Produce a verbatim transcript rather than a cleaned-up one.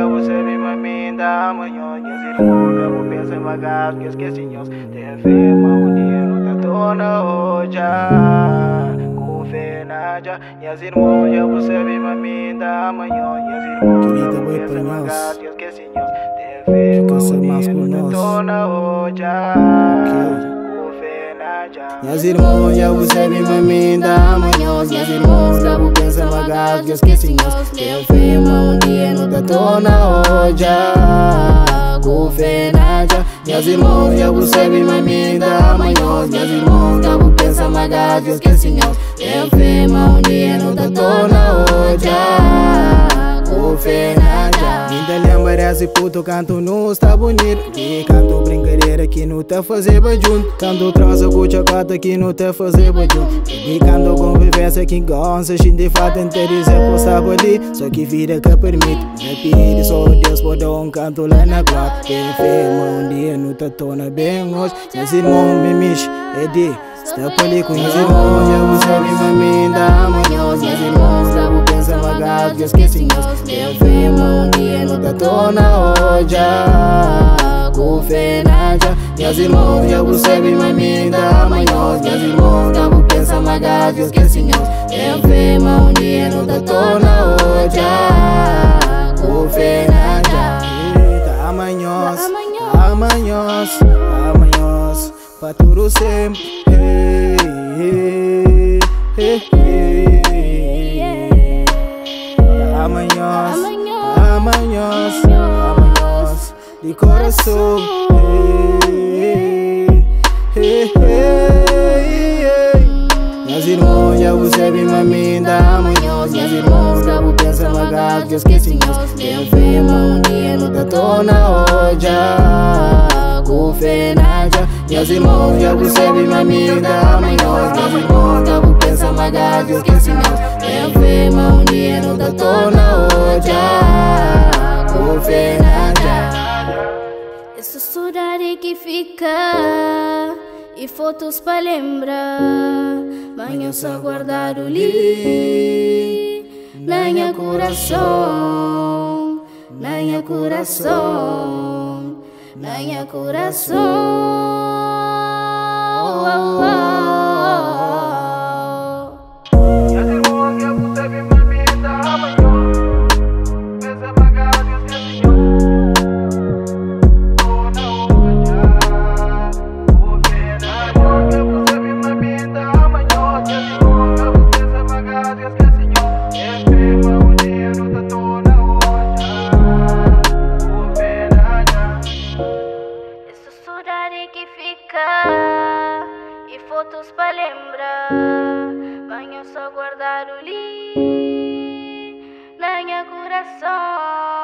já você me mamita amanhã. Minhas irmãs, eu vou pensar magado que esqueci nós. Tem fé, maunino, tá tona hoje. Com fé na já. Minhas irmãs, já você me mamita amanhã. Minhas irmãs, eu vou pensar magado que esqueci nós. Tem fé, maunino, tá tona hoje. Minhas irmãs, já você me mamita amanhã. Minhas irmãs, já vou pensar magado que esqueci nós. Tem fé, maunino, tá tona hoje. Com fé na já. Minhas irmãs, já você me mamita amanhã. Minhas irmãs, já vou pensar magado que esqueci nós. Tem fé, maunino, tá tona hoje. Com fé na já. Ainda lembra esse puto canto não está bonito. E canto brincadeira que não tá fazer junto. Canto trança com chacata que não tá fazer junto. E canto convivência que gosta. Gente fata interesse é postava ali. Só que vida que permite. Me pede só Deus pode dar um canto lá na guarda. Tem fé, um dia não tá tona bem hoje. Meus irmãos me mexe, é de está por ali com meus irmãos. Já você me mamita amanhã. Meus irmãos, já vou pensar magado que esqueci nós. Tem fé, um dia não tá tona hoje. Com fé na já. Meus irmãos, já você me mamita amanhã. Meus irmãos, já vou pensar magado que esqueci nós. Tem fé, um dia não tá tona hoje. Com fé na já. Amanhã, amanhã, amanhã, pra tudo sempre. Hey, hey, hey, hey. Amanhã, amanhã, amanhã, de coração. Hey, hey, hey. Meus irmãos, já você me mamita amanhã. Meus irmãos, já vou pensar magado que esqueci nós. Tem fé, um dia não tá tona hoje. Com fé na já. Meus irmãos, já você me mamita amanhã. Meus irmãos, já vou pensar magado que esqueci nós. Tem fé, um dia não tá tona hoje. Com fé na já. Essa saudade que fica e fotos pra lembrar. Manhã só guardar o li na minha coração, na minha coração, na minha coração. Que fica e fotos pra lembrar. Manhã só guardar o li na minha coração.